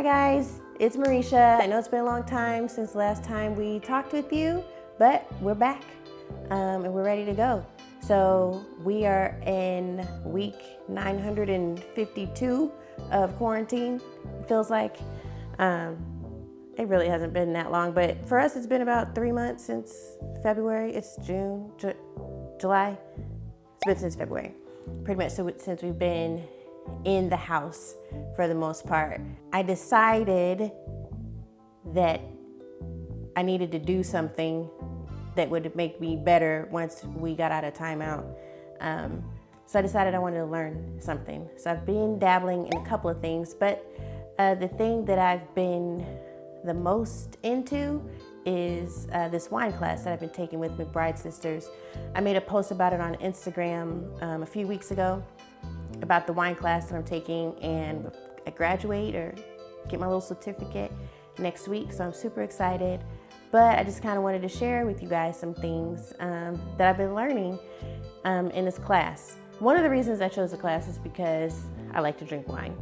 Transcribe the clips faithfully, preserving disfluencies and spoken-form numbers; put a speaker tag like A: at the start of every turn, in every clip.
A: Hi guys, it's Marisha. I know it's been a long time since the last time we talked with you, but we're back um, and we're ready to go. So we are in week nine hundred fifty-two of quarantine, it feels like. Um, it really hasn't been that long, but for us it's been about three months since February. It's June, Ju July. It's been since February, pretty much so since we've been in the house for the most part. I decided that I needed to do something that would make me better once we got out of timeout. Um, so I decided I wanted to learn something. So I've been dabbling in a couple of things, but uh, the thing that I've been the most into is uh, this wine class that I've been taking with McBride Sisters. I made a post about it on Instagram um, a few weeks ago about the wine class that I'm taking, and I graduate or get my little certificate next week, so I'm super excited. But I just kind of wanted to share with you guys some things um, that I've been learning um, in this class. One of the reasons I chose the class is because I like to drink wine.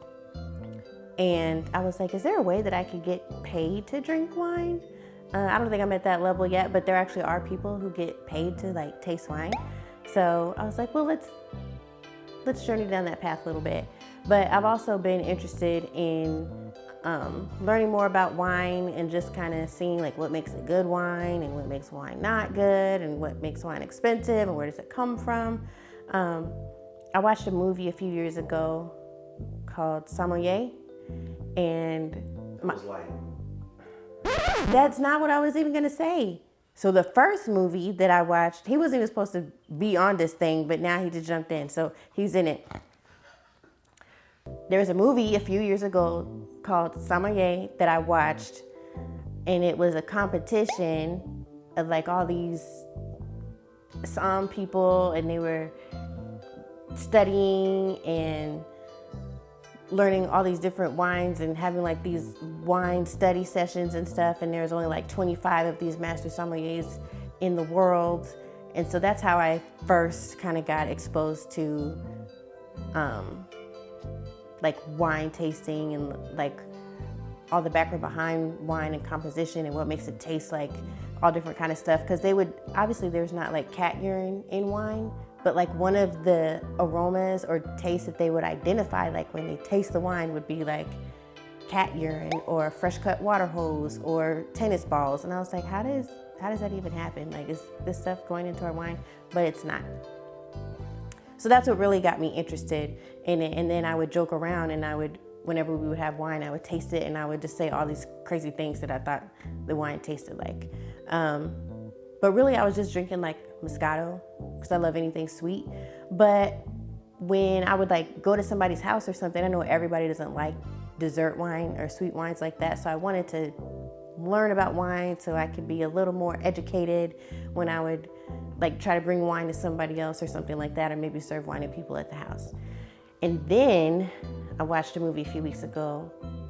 A: And I was like, is there a way that I could get paid to drink wine? Uh, I don't think I'm at that level yet, but there actually are people who get paid to like taste wine. So I was like, well, let's let's journey down that path a little bit. But I've also been interested in um, learning more about wine and just kind of seeing like what makes a good wine and what makes wine not good and what makes wine expensive and where does it come from. Um, I watched a movie a few years ago called Sauvignon, and my, that's not what I was even gonna say. So the first movie that I watched, he wasn't even supposed to be on this thing, but now he just jumped in, so he's in it. There was a movie a few years ago called Stemware that I watched, and it was a competition of like all these some people, and they were studying and learning all these different wines and having like these wine study sessions and stuff, and there's only like twenty-five of these master sommeliers in the world. And so that's how I first kind of got exposed to um, like wine tasting and like all the background behind wine and composition and what makes it taste like all different kind of stuff. Because they would, obviously there's not like cat urine in wine, but like one of the aromas or tastes that they would identify, like when they taste the wine, would be like cat urine or fresh cut water hose or tennis balls. And I was like, how does, how does that even happen? Like, is this stuff going into our wine? But it's not. So that's what really got me interested in it. And then I would joke around, and I would, whenever we would have wine, I would taste it and I would just say all these crazy things that I thought the wine tasted like. Um, But really, I was just drinking like Moscato because I love anything sweet. But when I would like go to somebody's house or something, I know everybody doesn't like dessert wine or sweet wines like that. So I wanted to learn about wine so I could be a little more educated when I would like try to bring wine to somebody else or something like that, or maybe serve wine to people at the house. And then I watched a movie a few weeks ago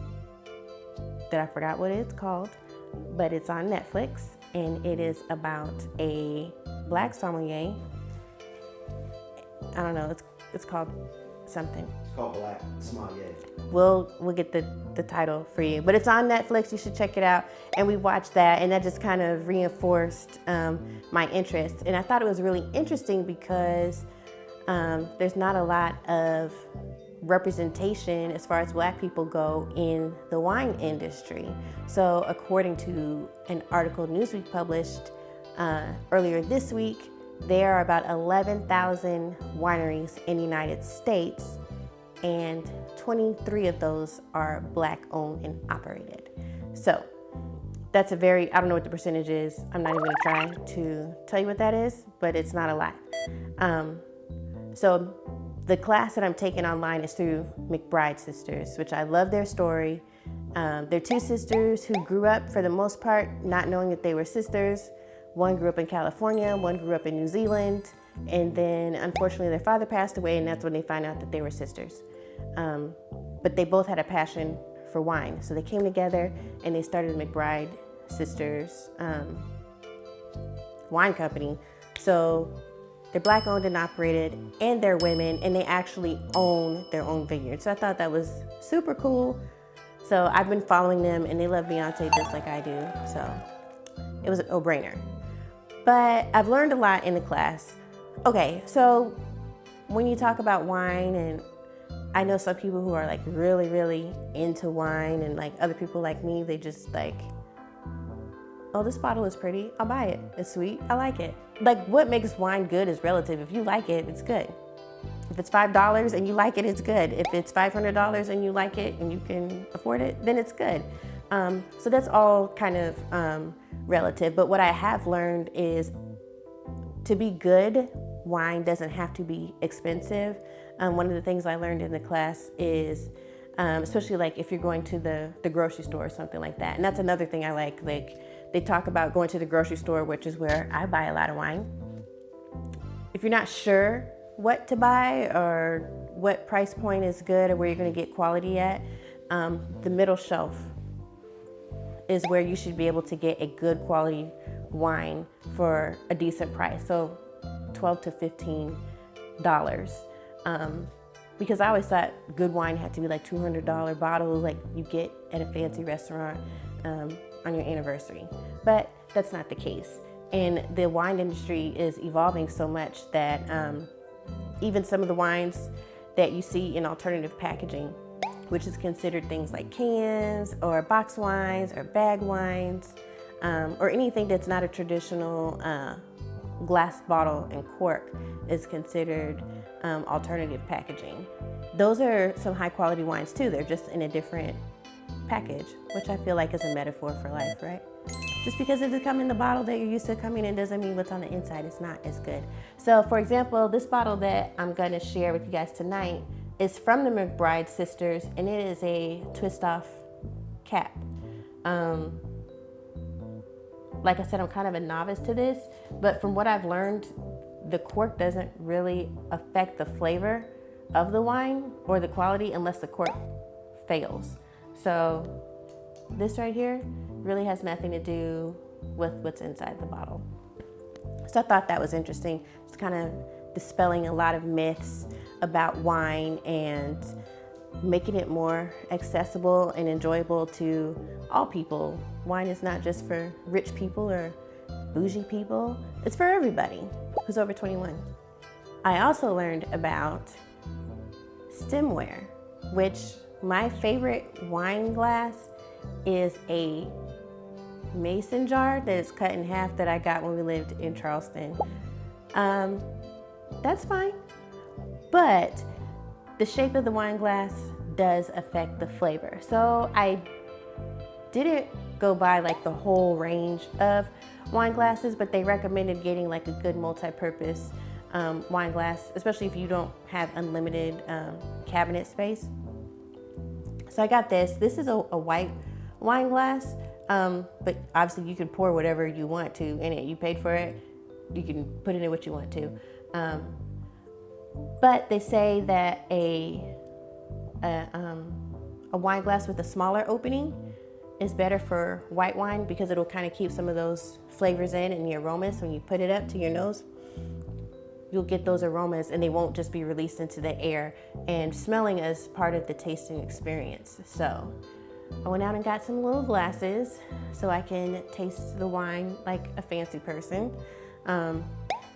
A: that I forgot what it's called, but it's on Netflix. And it is about a black sommelier. I don't know, it's it's called something.
B: It's called Black Sommelier.
A: We'll we'll get the, the title for you. But it's on Netflix, you should check it out. And we watched that, and that just kind of reinforced um, my interest. And I thought it was really interesting because um, there's not a lot of representation as far as black people go in the wine industry. So according to an article Newsweek published uh, earlier this week, there are about eleven thousand wineries in the United States, and twenty-three of those are black owned and operated. So that's a very, I don't know what the percentage is. I'm not even gonna try to tell you what that is, but it's not a lot. Um, so the class that I'm taking online is through McBride Sisters, which I love their story. Um, they're two sisters who grew up, for the most part, not knowing that they were sisters. One grew up in California, one grew up in New Zealand, and then unfortunately their father passed away, and that's when they found out that they were sisters. Um, but they both had a passion for wine, so they came together and they started the McBride Sisters um, wine company. So they're black owned and operated, and they're women, and they actually own their own vineyard. So I thought that was super cool. So I've been following them and they love Beyonce just like I do. So it was a no-brainer. But I've learned a lot in the class. Okay, so when you talk about wine, and I know some people who are like really, really into wine, and like other people like me, they just like, oh, this bottle is pretty, I'll buy it. It's sweet, I like it. Like, what makes wine good is relative. If you like it, it's good. If it's five dollars and you like it, it's good. If it's five hundred dollars and you like it and you can afford it, then it's good. Um, so that's all kind of um, relative. But what I have learned is to be good, wine doesn't have to be expensive. Um, one of the things I learned in the class is, um, especially like if you're going to the, the grocery store or something like that. And that's another thing I like. Like they talk about going to the grocery store, which is where I buy a lot of wine. If you're not sure what to buy or what price point is good or where you're going to get quality at, um, the middle shelf is where you should be able to get a good quality wine for a decent price. So twelve to fifteen dollars. Um, because I always thought good wine had to be like two hundred dollar bottles like you get at a fancy restaurant um, on your anniversary. But that's not the case. And the wine industry is evolving so much that um, even some of the wines that you see in alternative packaging, which is considered things like cans or box wines or bag wines, um, or anything that's not a traditional uh, glass bottle and cork is considered um, alternative packaging. Those are some high quality wines too. They're just in a different package, which I feel like is a metaphor for life, right? Just because it doesn't come in the bottle that you're used to coming in doesn't mean what's on the inside is not as good. So for example, this bottle that I'm gonna share with you guys tonight is from the McBride Sisters, and it is a twist off cap. Um, like I said, I'm kind of a novice to this, but from what I've learned, the cork doesn't really affect the flavor of the wine or the quality unless the cork fails. So this right here really has nothing to do with what's inside the bottle. So I thought that was interesting. It's kind of dispelling a lot of myths about wine and making it more accessible and enjoyable to all people. Wine is not just for rich people or bougie people. It's for everybody who's over twenty-one. I also learned about Stemware, which my favorite wine glass is a mason jar that is cut in half that I got when we lived in Charleston. Um, that's fine, but the shape of the wine glass does affect the flavor. So I didn't go buy like the whole range of wine glasses, but they recommended getting like a good multi-purpose um, wine glass, especially if you don't have unlimited um, cabinet space. So I got this. This is a, a white wine glass, um, but obviously you can pour whatever you want to in it. You paid for it. You can put it in what you want to. Um, but they say that a, a, um, a wine glass with a smaller opening is better for white wine because it'll kind of keep some of those flavors in and the aromas. When you put it up to your nose, you'll get those aromas and they won't just be released into the air, and smelling is part of the tasting experience. So I went out and got some little glasses so I can taste the wine like a fancy person. Um,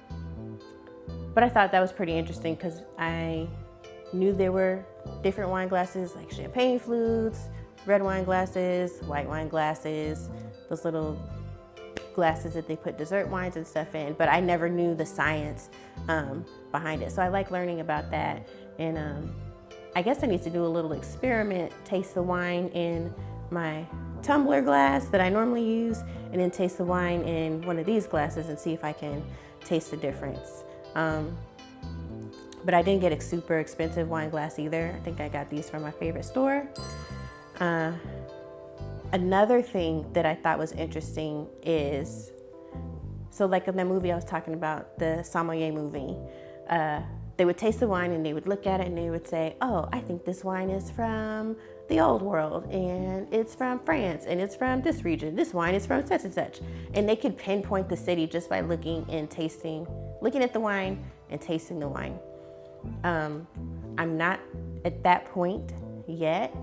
A: but I thought that was pretty interesting because I knew there were different wine glasses like champagne flutes, red wine glasses, white wine glasses, those little glasses that they put dessert wines and stuff in, but I never knew the science um, behind it. So I like learning about that. And um, I guess I need to do a little experiment, taste the wine in my tumbler glass that I normally use, and then taste the wine in one of these glasses and see if I can taste the difference. Um, but I didn't get a super expensive wine glass either. I think I got these from my favorite store. Uh, another thing that I thought was interesting is, so like in that movie I was talking about, the sommelier movie, uh, they would taste the wine and they would look at it and they would say, oh, I think this wine is from the old world and it's from France and it's from this region. This wine is from such and such. And they could pinpoint the city just by looking and tasting, looking at the wine and tasting the wine. Um, I'm not at that point yet,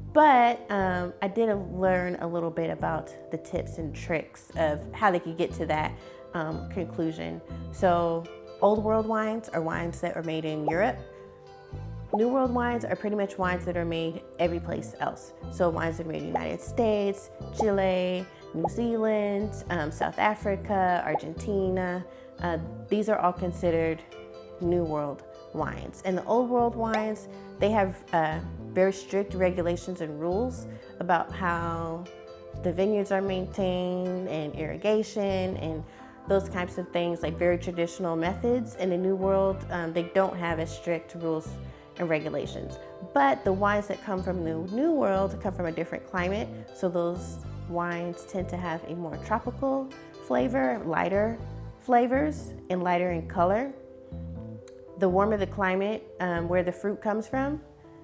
A: But um, I did learn a little bit about the tips and tricks of how they could get to that um, conclusion. So Old World wines are wines that are made in Europe. New World wines are pretty much wines that are made every place else. So wines that are made in the United States, Chile, New Zealand, um, South Africa, Argentina. Uh, these are all considered New World wines. And the Old World wines, they have uh, very strict regulations and rules about how the vineyards are maintained and irrigation and those types of things, like very traditional methods. In the New World, um, they don't have as strict rules and regulations. But the wines that come from the New World come from a different climate, so those wines tend to have a more tropical flavor, lighter flavors, and lighter in color. The warmer the climate um, where the fruit comes from,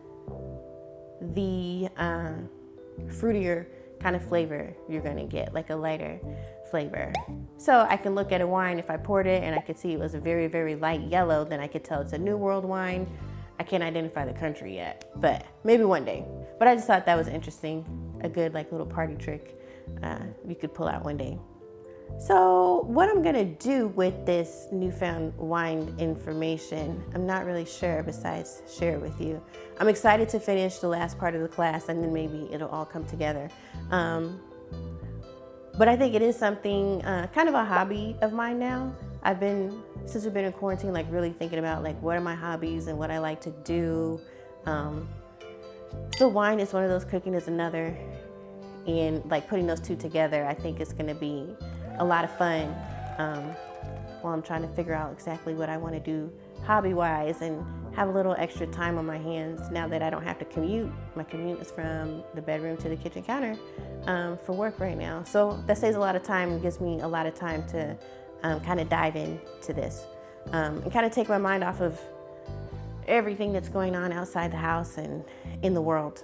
A: the uh, fruitier kind of flavor you're gonna get, like a lighter flavor. So I can look at a wine, if I poured it and I could see it was a very, very light yellow, then I could tell it's a New World wine. I can't identify the country yet, but maybe one day. But I just thought that was interesting, a good like little party trick uh, you could pull out one day. So what I'm gonna do with this newfound wine information, I'm not really sure besides share it with you. I'm excited to finish the last part of the class and then maybe it'll all come together. Um, but I think it is something, uh, kind of a hobby of mine now. I've been, since we've been in quarantine, like really thinking about like what are my hobbies and what I like to do. Um, so wine is one of those, cooking is another. And like putting those two together, I think it's gonna be a lot of fun um, while I'm trying to figure out exactly what I want to do hobby-wise and have a little extra time on my hands now that I don't have to commute. My commute is from the bedroom to the kitchen counter um, for work right now. So that saves a lot of time and gives me a lot of time to um, kind of dive into this um, and kind of take my mind off of everything that's going on outside the house and in the world.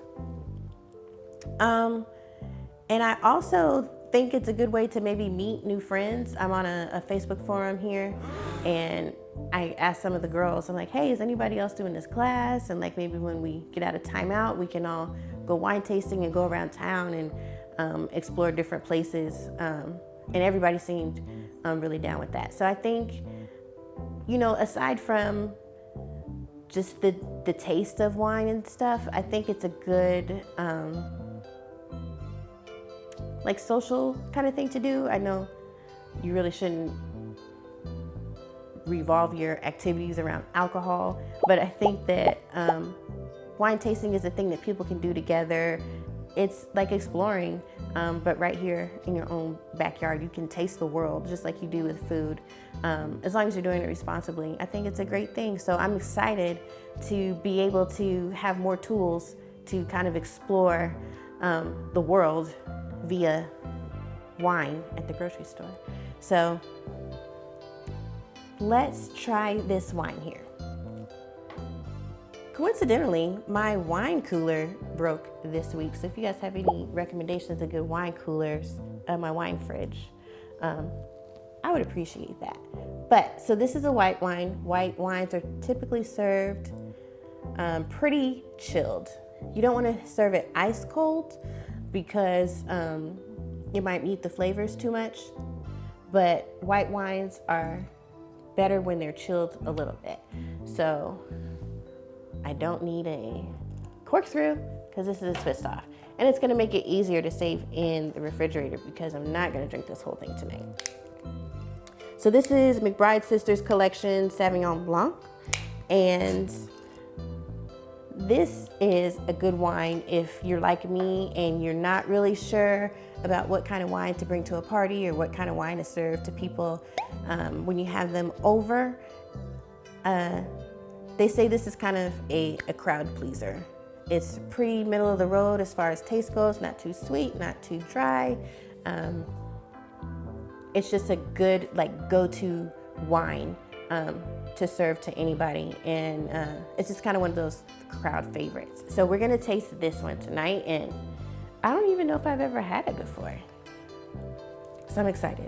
A: Um, and I also think it's a good way to maybe meet new friends. I'm on a, a Facebook forum here and I asked some of the girls, I'm like, hey, is anybody else doing this class? And like maybe when we get out of timeout, we can all go wine tasting and go around town and um, explore different places. Um, and everybody seemed um, really down with that. So I think, you know, aside from just the, the taste of wine and stuff, I think it's a good, um, like social kind of thing to do. I know you really shouldn't revolve your activities around alcohol, but I think that um, wine tasting is a thing that people can do together. It's like exploring, um, but right here in your own backyard, you can taste the world just like you do with food, um, as long as you're doing it responsibly. I think it's a great thing. So I'm excited to be able to have more tools to kind of explore um, the world via wine at the grocery store. So let's try this wine here. Coincidentally, my wine cooler broke this week. So if you guys have any recommendations of good wine coolers, uh, my wine fridge, um, I would appreciate that. But, so this is a white wine. White wines are typically served um, pretty chilled. You don't want to serve it ice cold because um, you might mute the flavors too much. But white wines are better when they're chilled a little bit. So I don't need a corkscrew because this is a twist off. And it's gonna make it easier to save in the refrigerator because I'm not gonna drink this whole thing tonight. So this is McBride Sisters Collection Sauvignon Blanc. And this is a good wine if you're like me and you're not really sure about what kind of wine to bring to a party or what kind of wine to serve to people um, when you have them over. Uh, they say this is kind of a, a crowd pleaser. It's pretty middle of the road as far as taste goes, not too sweet, not too dry. Um, it's just a good like go-to wine um, to serve to anybody. And uh, it's just kind of one of those crowd favorites. So we're gonna taste this one tonight, and I don't even know if I've ever had it before. So I'm excited.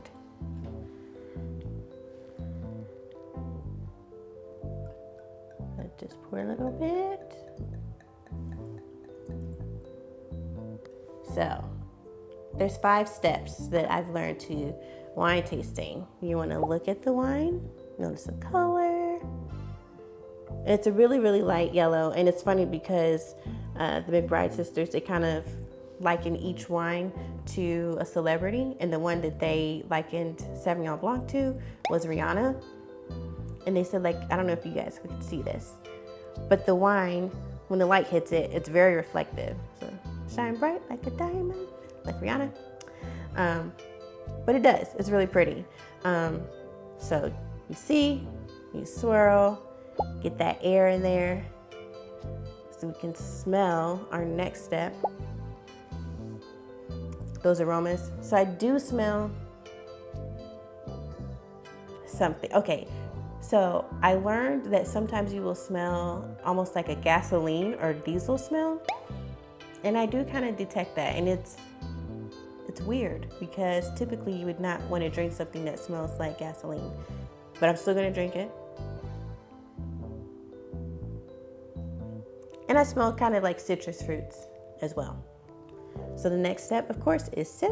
A: Let's just pour a little bit. So there's five steps that I've learned to wine tasting. You want to look at the wine, notice the color. It's a really, really light yellow. And it's funny because uh, the McBride Sisters, they kind of liken each wine to a celebrity. And the one that they likened Sauvignon Blanc to was Rihanna. And they said, like, I don't know if you guys could see this, but the wine, when the light hits it, it's very reflective. So shine bright like a diamond, like Rihanna. Um, but it does, it's really pretty. Um, so you see, you swirl, get that air in there so we can smell our next step. Those aromas. So I do smell something. Okay, so I learned that sometimes you will smell almost like a gasoline or diesel smell. And I do kind of detect that, and it's it's weird because typically you would not want to drink something that smells like gasoline, but I'm still gonna drink it. And I smell kind of like citrus fruits as well. So the next step, of course, is sip.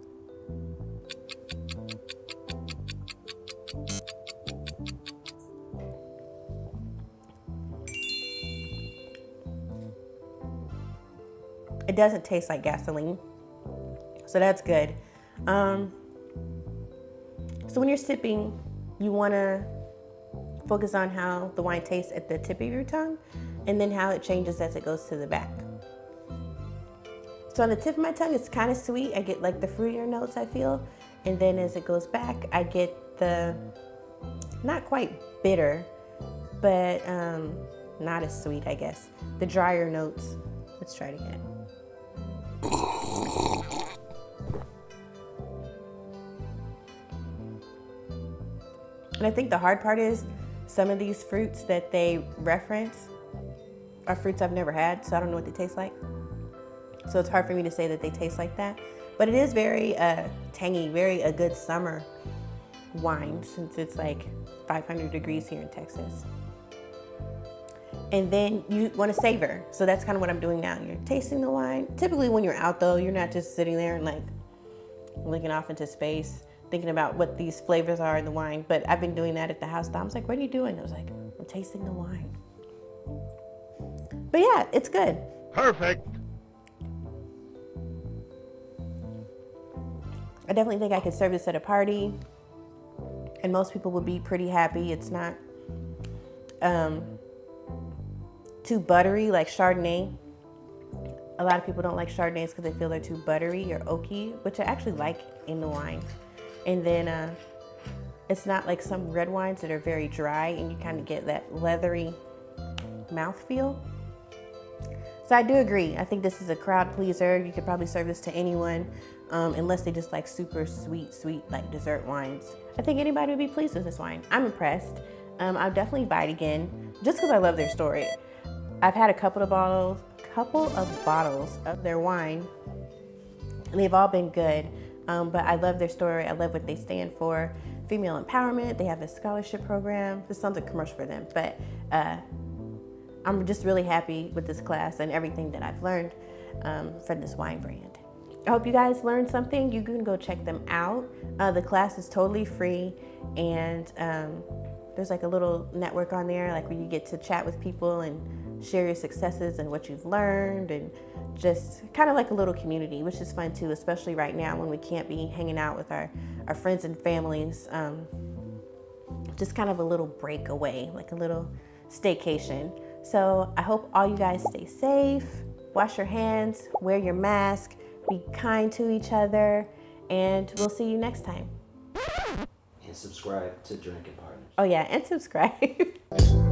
A: It doesn't taste like gasoline, so that's good. Um, so when you're sipping, you want to focus on how the wine tastes at the tip of your tongue and then how it changes as it goes to the back. So on the tip of my tongue, it's kind of sweet. I get like the fruitier notes, I feel. And then as it goes back, I get the, not quite bitter, but um, not as sweet, I guess. The drier notes. Let's try it again. And I think the hard part is some of these fruits that they reference are fruits I've never had, so I don't know what they taste like. So it's hard for me to say that they taste like that. But it is very uh, tangy, very a good summer wine since it's like five hundred degrees here in Texas. And then you want to savor. So that's kind of what I'm doing now. You're tasting the wine. Typically when you're out though, you're not just sitting there and like looking off into space, thinking about what these flavors are in the wine. But I've been doing that at the house. Dom's like, what are you doing? I was like, I'm tasting the wine. But yeah, it's good.
C: Perfect.
A: I definitely think I could serve this at a party and most people would be pretty happy. It's not um, too buttery like Chardonnay. A lot of people don't like Chardonnays because they feel they're too buttery or oaky, which I actually like in the wine. And then uh, it's not like some red wines that are very dry and you kind of get that leathery mouthfeel. So I do agree. I think this is a crowd pleaser. You could probably serve this to anyone um, unless they just like super sweet, sweet like dessert wines. I think anybody would be pleased with this wine. I'm impressed. Um, I'll definitely buy it again just because I love their story. I've had a couple of bottles, couple of bottles of their wine and they've all been good. Um, but I love their story. I love what they stand for. Female empowerment. They have a scholarship program. This sounds like a commercial for them, but uh, I'm just really happy with this class and everything that I've learned um, from this wine brand. I hope you guys learned something. You can go check them out. Uh, the class is totally free and um, there's like a little network on there like where you get to chat with people and share your successes and what you've learned and just kind of like a little community, which is fun too, especially right now when we can't be hanging out with our, our friends and families. Um, just kind of a little breakaway, like a little staycation. So I hope all you guys stay safe, wash your hands, wear your mask, be kind to each other, and we'll see you next time.
B: And subscribe to Drankin Partners.
A: Oh yeah, and subscribe.